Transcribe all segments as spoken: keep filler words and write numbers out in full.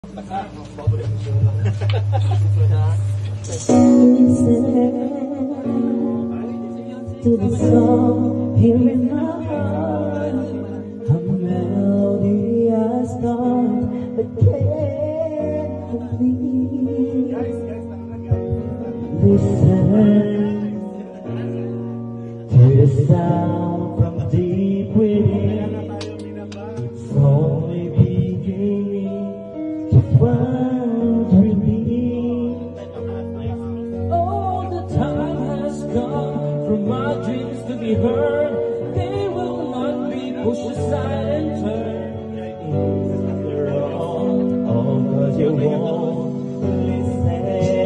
To the song here in my heart, a melody I start but can't complete. Listen to the sound from deep within, slowly beginning to find relief. Oh, the time has come for my dreams to be heard. They will not be pushed aside and turned. After all, all cause you won't listen.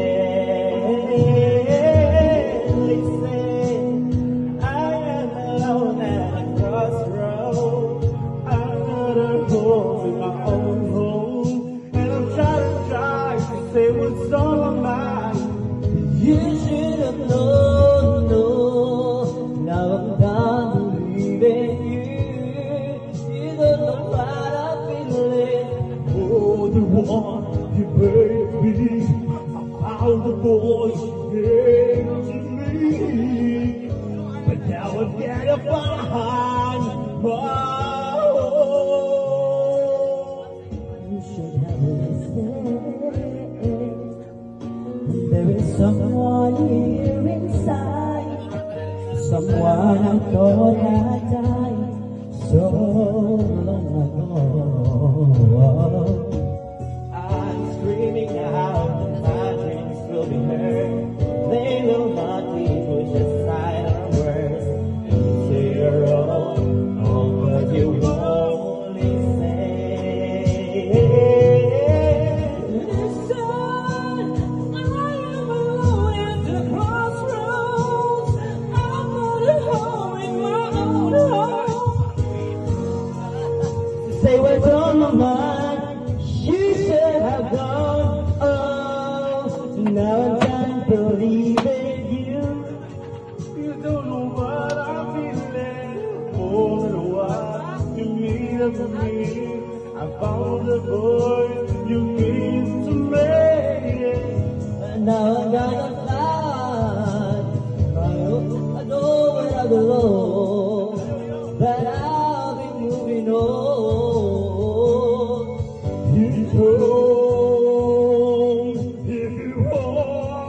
Listen, I am alone at a crossroad. I'm not a home in my own home, and I'm trying to try to say what's on my mind. You should have known, no. Now I'm done believing you. You don't know what I'm feeling. Oh, the one you made me. I found the voice you gave to me, but now I'm getting behind my own. You should have listened. There is someone here inside, someone I thought had died so long ago. I'm screaming out and my dreams will be heard. They will not be pushed aside or worse. Into your own, oh, but you won't listen. Listen, I am alone at the crossroads. I'm not at home in my own home. Say what's on my mind. You should have gone. Oh, now I'm done believing you. You don't know what I'm feeling. More than what you mean to me. I found the voice you gave to me. And now I gotta find my own. I know where I belong, but I'll be moving on. You told if you want.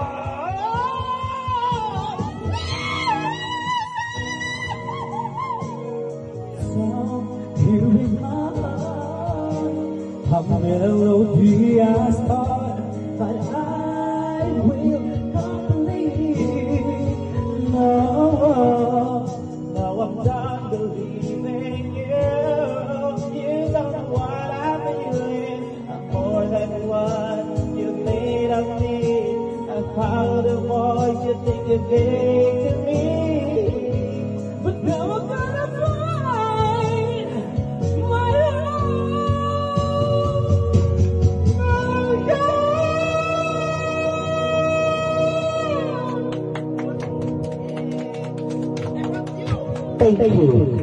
So here in my heart, a melody I start, but I will complete. No, now I'm done believing you. You don't know what I'm feeling. I'm more than what you made of me. I found the voice you think you gave to me, but now I'm gonna find my own. My own. Thank you.